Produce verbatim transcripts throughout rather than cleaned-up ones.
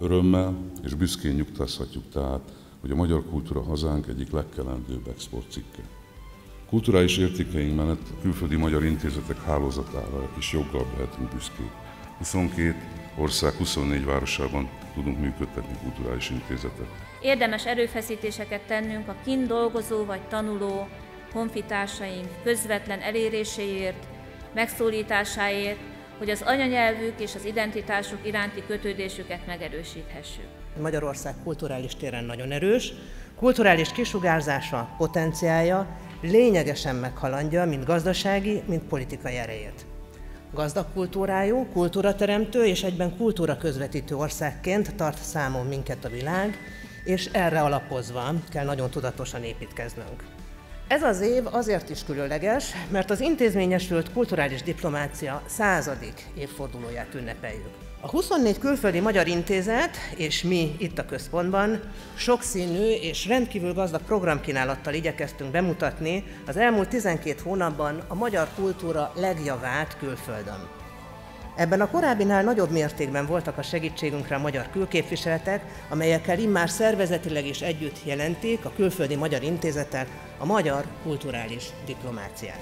Örömmel és büszkén nyugtázhatjuk tehát, hogy a magyar kultúra hazánk egyik legkelendőbb exportcikke. Kulturális értékeink mellett a külföldi magyar intézetek hálózatára is joggal lehetünk büszkék. huszonkét ország huszonnégy városában tudunk működtetni kulturális intézetet. Érdemes erőfeszítéseket tennünk a kint dolgozó vagy tanuló honfitársaink közvetlen eléréséért, megszólításáért, hogy az anyanyelvük és az identitásuk iránti kötődésüket megerősíthessük. Magyarország kulturális téren nagyon erős, kulturális kisugárzása, potenciálja lényegesen meghaladja mind gazdasági, mind politikai erejét. Gazdag kultúrájú, kultúrateremtő és egyben kultúra közvetítő országként tart számon minket a világ, és erre alapozva kell nagyon tudatosan építkeznünk. Ez az év azért is különleges, mert az intézményesült kulturális diplomácia századik évfordulóját ünnepeljük. A huszonnégy külföldi magyar intézet és mi itt a központban sokszínű és rendkívül gazdag programkínálattal igyekeztünk bemutatni az elmúlt tizenkét hónapban a magyar kultúra legjavát külföldön. Ebben a korábbinál nagyobb mértékben voltak a segítségünkre a magyar külképviseletek, amelyekkel immár szervezetileg is együtt jelentik a külföldi magyar intézetek a magyar kulturális diplomáciát.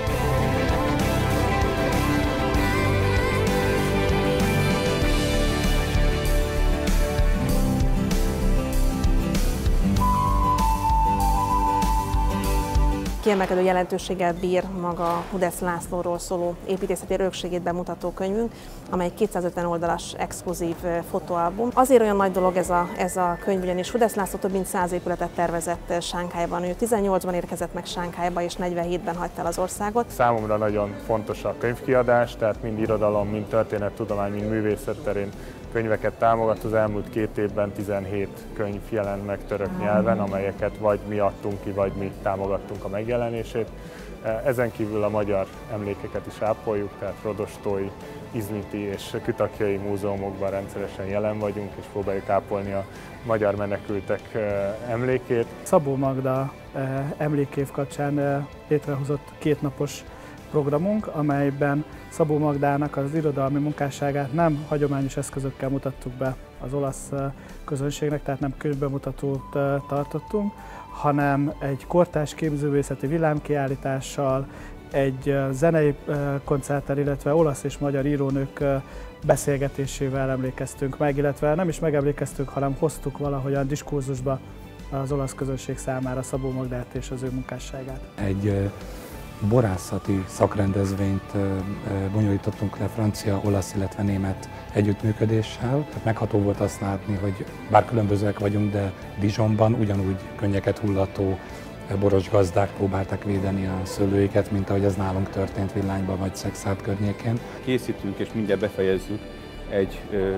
Kiemelkedő jelentőséggel bír maga Hudesz Lászlóról szóló építészeti örökségét bemutató könyvünk, amely kétszázötven oldalas exkluzív fotóalbum. Azért olyan nagy dolog ez a, ez a könyv, ugyanis Hudesz László több mint száz épületet tervezett Sánkhájban. Ő tizennyolcban érkezett meg Sánkhájba, és negyvenhétben hagyta el az országot. Számomra nagyon fontos a könyvkiadás, tehát mind irodalom, mind történettudomány, mind művészet terén könyveket támogat. Az elmúlt két évben tizenhét könyv jelent meg török nyelven, amelyeket vagy mi adtunk ki, vagy mi támogattunk a megjelenését. Ezen kívül a magyar emlékeket is ápoljuk, tehát rodostói, izmiti és kütakjai múzeumokban rendszeresen jelen vagyunk, és próbáljuk ápolni a magyar menekültek emlékét. Szabó Magda emlékév kapcsán létrehozott kétnapos programunk, amelyben Szabó Magdának az irodalmi munkásságát nem hagyományos eszközökkel mutattuk be az olasz közönségnek, tehát nem könyvbemutatót tartottunk, hanem egy kortárs képzőművészeti villámkiállítással, egy zenei koncerttel, illetve olasz és magyar írónők beszélgetésével emlékeztünk meg, illetve nem is megemlékeztünk, hanem hoztuk valahogyan diskurzusba az olasz közönség számára Szabó Magdát és az ő munkásságát. Egy borászati szakrendezvényt bonyolítottunk le francia, olasz, illetve német együttműködéssel. Tehát megható volt azt látni, hogy bár különbözőek vagyunk, de Dijonban ugyanúgy könnyeket hullató boros gazdák próbálták védeni a szőlőiket, mint ahogy ez nálunk történt Villányban vagy Szekszárd környékén. Készítünk és mindjárt befejezzük egy ö,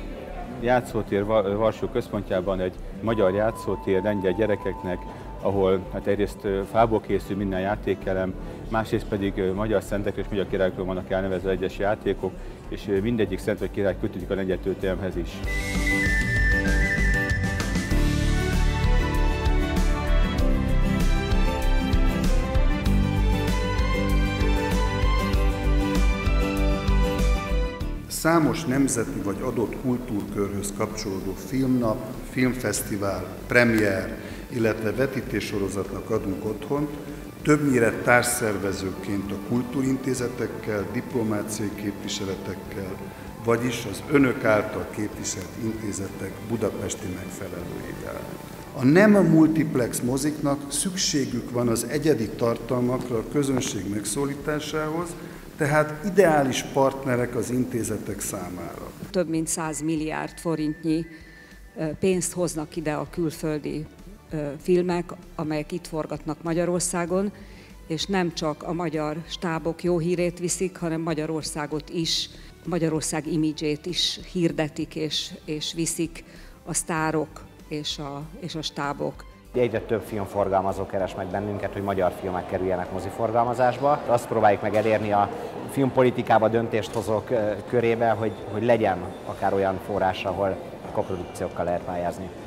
játszótér Varsó központjában, egy magyar játszótér lengyel gyerekeknek, ahol hát egyrészt fából készül minden játékelem, másrészt pedig magyar szentekről és magyar királyokról vannak elnevezve egyes játékok, és mindegyik szent vagy király kötődik a lengyel történelemhez is. Számos nemzeti vagy adott kultúrkörhöz kapcsolódó filmnap, filmfesztivál, premier, illetve vetítéssorozatnak adunk otthont, többnyire társszervezőként a kultúrintézetekkel, diplomáciai képviseletekkel, vagyis az önök által képviselt intézetek budapesti megfelelőivel. A nem multiplex moziknak szükségük van az egyedi tartalmakra a közönség megszólításához, tehát ideális partnerek az intézetek számára. Több mint száz milliárd forintnyi pénzt hoznak ide a külföldi filmek, amelyek itt forgatnak Magyarországon, és nem csak a magyar stábok jó hírét viszik, hanem Magyarországot is, Magyarország imidzsét is hirdetik és, és viszik a sztárok és a, és a stábok. Egyre több filmforgalmazó keres meg bennünket, hogy magyar filmek kerüljenek moziforgalmazásba. Azt próbáljuk meg elérni a filmpolitikába döntést hozók körébe, hogy, hogy legyen akár olyan forrás, ahol koprodukciókkal lehet pályázni.